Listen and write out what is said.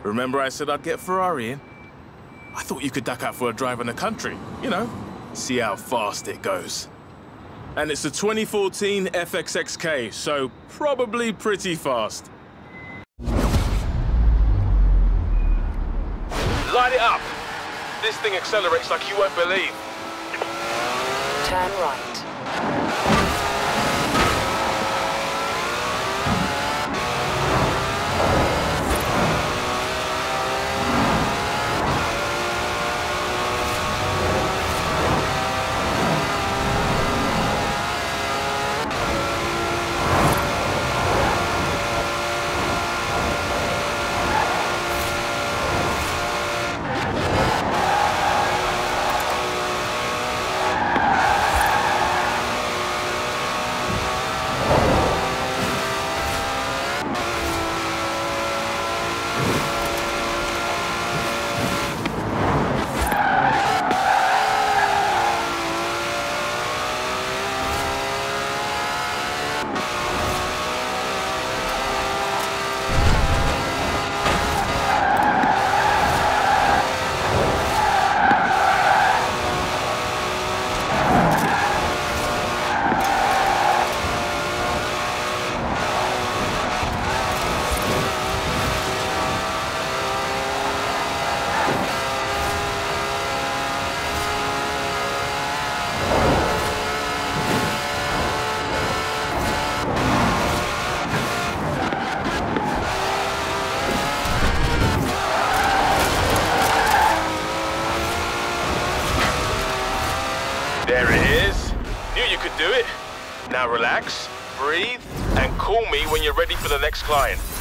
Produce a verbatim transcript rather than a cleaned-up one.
Remember I said I'd get Ferrari in? I thought you could duck out for a drive in the country, you know, see how fast it goes. And it's a twenty fourteen F X X K, so probably pretty fast. Light it up! This thing accelerates like you won't believe. Turn right. There it is. Knew you could do it. Now relax, breathe, and call me when you're ready for the next client.